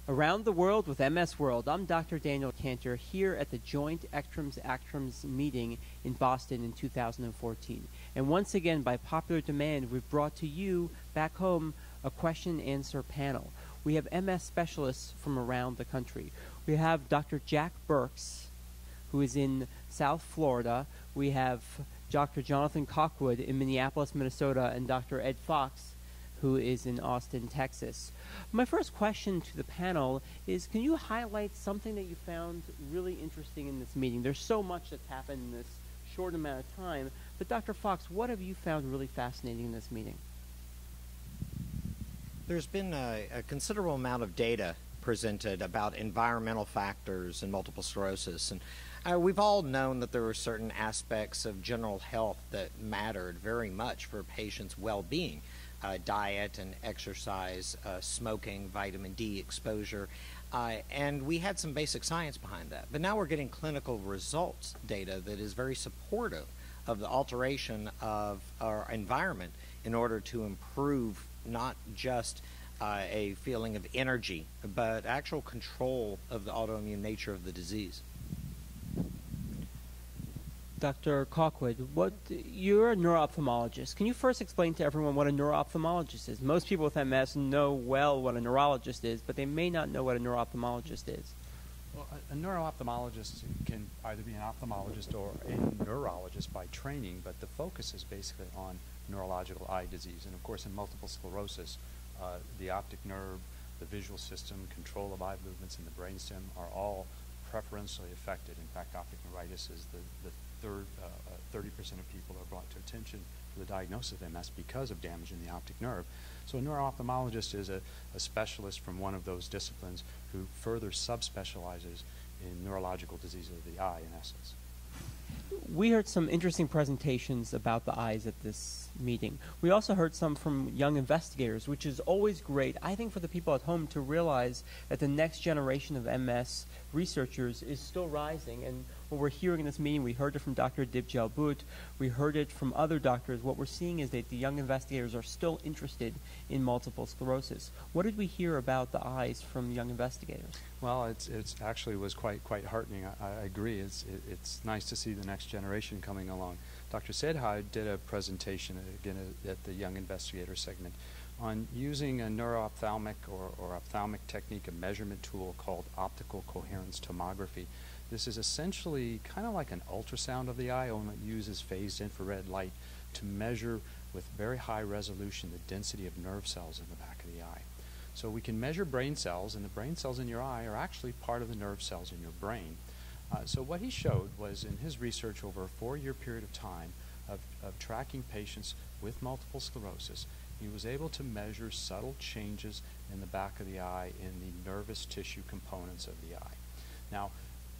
Around the World with MS World, I'm Dr. Daniel Kantor here at the joint ACTRIMS-ECTRIMS meeting in Boston in 2014. And once again, by popular demand, we've brought to you, back home, a question and answer panel. We have MS specialists from around the country. We have Dr. Jack Burks, who is in South Florida. We have Dr. Jonathan Calkwood in Minneapolis, Minnesota, and Dr. Ed Fox, who is in Austin, Texas. My first question to the panel is, can you highlight something that you found really interesting in this meeting? There's so much that's happened in this short amount of time, but Dr. Fox, what have you found really fascinating in this meeting? There's been a considerable amount of data presented about environmental factors in multiple sclerosis, and we've all known that there were certain aspects of general health that mattered very much for patients' well-being. Diet and exercise, smoking, vitamin D exposure, and we had some basic science behind that. But now we're getting clinical results data that is very supportive of the alteration of our environment in order to improve not just a feeling of energy, but actual control of the autoimmune nature of the disease. Dr. Calkwood, you're a neuro-ophthalmologist. Can you first explain to everyone what a neuro-ophthalmologist is? Most people with MS know well what a neurologist is, but they may not know what a neuro-ophthalmologist is. Well, a neuro-ophthalmologist can either be an ophthalmologist or a neurologist by training, but the focus is basically on neurological eye disease. And of course, in multiple sclerosis, the optic nerve, the visual system, control of eye movements, and the brainstem are all preferentially affected. In fact, optic neuritis is the 30% of people are brought to attention for the diagnosis of MS because of damage in the optic nerve. So a neuro-ophthalmologist is a specialist from one of those disciplines who further subspecializes in neurological diseases of the eye, in essence. We heard some interesting presentations about the eyes at this meeting. We also heard some from young investigators, which is always great, I think, for the people at home to realize that the next generation of MS researchers is still rising. And what we're hearing in this meeting, we heard it from Dr. Dibjalbut, we heard it from other doctors. What we're seeing is that the young investigators are still interested in multiple sclerosis. What did we hear about the eyes from young investigators? Well, it's actually was quite heartening. I agree. It's nice to see the next generation coming along. Dr. Sedha did a presentation again at the young investigator segment on using a neuro-ophthalmic or ophthalmic technique, a measurement tool called optical coherence tomography. This is essentially kind of like an ultrasound of the eye, only it uses phased infrared light to measure with very high resolution the density of nerve cells in the back of the eye. So we can measure brain cells, and the brain cells in your eye are actually part of the nerve cells in your brain. So what he showed was, in his research over a 4-year period of time of tracking patients with multiple sclerosis, he was able to measure subtle changes in the back of the eye in the nervous tissue components of the eye. Now,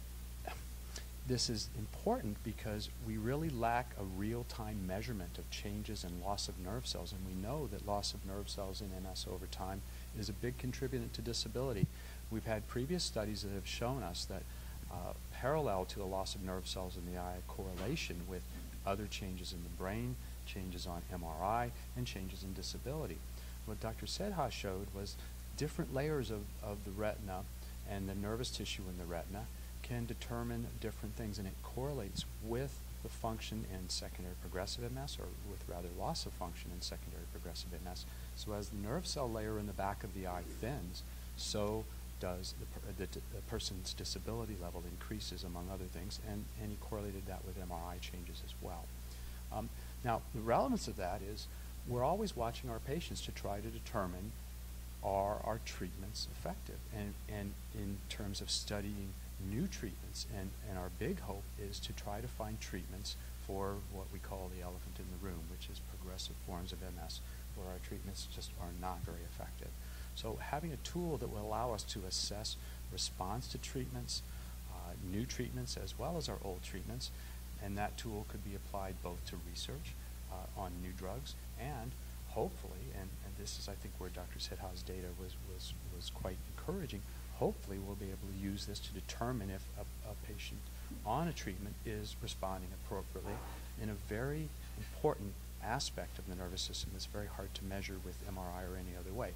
this is important because we really lack a real-time measurement of changes and loss of nerve cells, and we know that loss of nerve cells in MS over time is a big contributor to disability. We've had previous studies that have shown us that parallel to a loss of nerve cells in the eye, a correlation with other changes in the brain, changes on MRI, and changes in disability. What Dr. Sedha showed was different layers of the retina and the nervous tissue in the retina can determine different things, and it correlates with the function in secondary progressive MS, or with rather loss of function in secondary progressive MS. So as the nerve cell layer in the back of the eye thins, so does the person's disability level increases, among other things, and he correlated that with MRI changes as well. Now, the relevance of that is we're always watching our patients to try to determine, are our treatments effective, and in terms of studying new treatments, and our big hope is to try to find treatments for what we call the elephant in the room, which is progressive forms of MS, where our treatments just are not very effective. So having a tool that will allow us to assess response to treatments, new treatments as well as our old treatments, and that tool could be applied both to research on new drugs and hopefully, and this is I think where Dr. Sedha's data was quite encouraging, hopefully we'll be able to use this to determine if a patient on a treatment is responding appropriately in a very important aspect of the nervous system that's very hard to measure with MRI or any other way.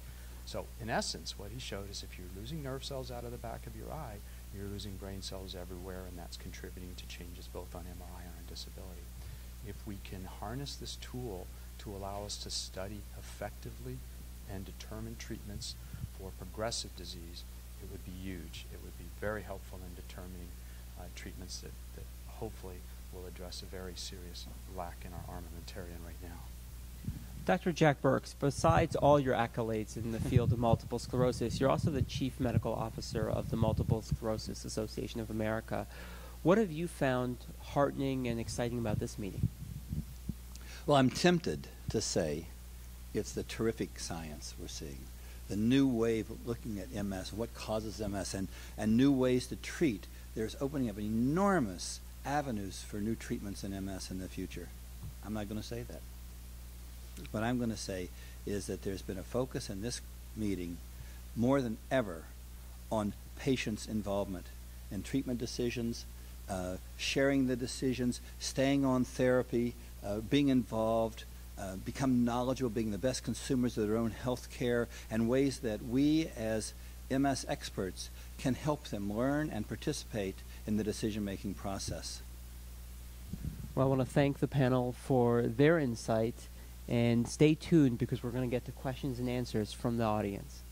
So in essence, what he showed is if you're losing nerve cells out of the back of your eye, you're losing brain cells everywhere, and that's contributing to changes both on MRI and on disability. If we can harness this tool to allow us to study effectively and determine treatments for progressive disease, it would be huge. It would be very helpful in determining treatments that hopefully will address a very serious lack in our armamentarium right now. Dr. Jack Burks, besides all your accolades in the field of multiple sclerosis, you're also the Chief Medical Officer of the Multiple Sclerosis Association of America. What have you found heartening and exciting about this meeting? Well, I'm tempted to say it's the terrific science we're seeing, the new wave of looking at MS, what causes MS, and new ways to treat. There's opening up enormous avenues for new treatments in MS in the future. I'm not going to say that. What I'm going to say is that there's been a focus in this meeting more than ever on patients' involvement in treatment decisions, sharing the decisions, staying on therapy, being involved, become knowledgeable, being the best consumers of their own health care, and ways that we as MS experts can help them learn and participate in the decision-making process. Well, I want to thank the panel for their insight, and stay tuned because we're going to get to questions and answers from the audience.